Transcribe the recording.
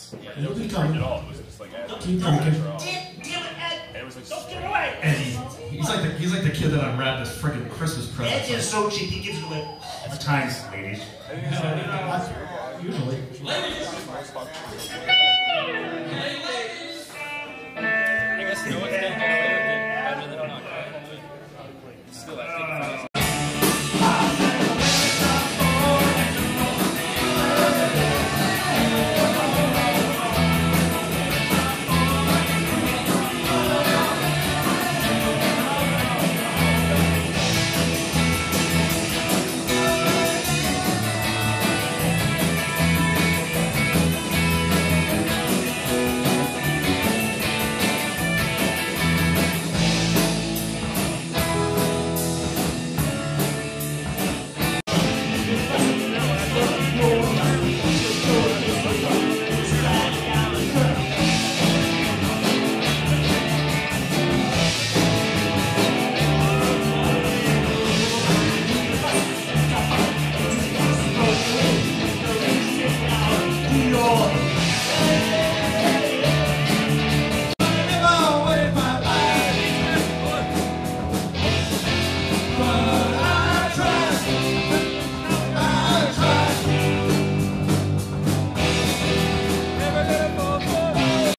He'll be coming. It all. It was just like Keep drinking. it was like don't get away. And he's like the kid that unwrapped his friggin' Christmas present. Ed is so cheap, he gives it away all the time, ladies. Usually. Ladies! Hey,